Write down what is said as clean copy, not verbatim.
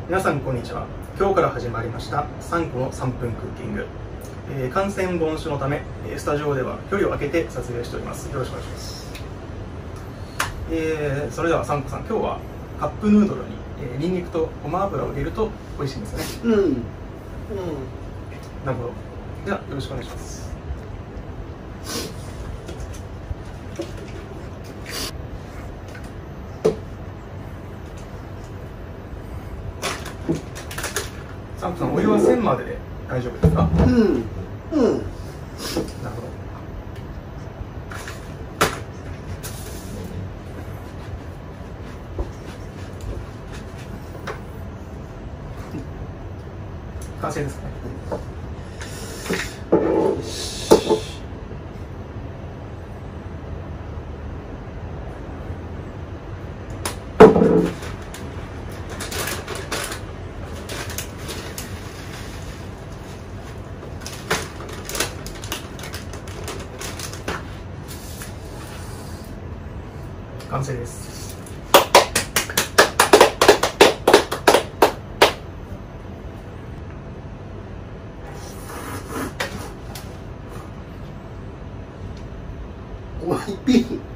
皆さんこんにちは。今日から始まりました3個の3分クッキング。感染防止のためスタジオでは距離を空けて撮影しております。よろしくお願いします。それでは3個さん、今日はカップヌードルにニンニクとごま油を入れると美味しいんですね。なるほど。ではよろしくお願いします。サンプさん、お湯は1000までで大丈夫ですか？なるほど。完成ですね。完成です。 おいしい。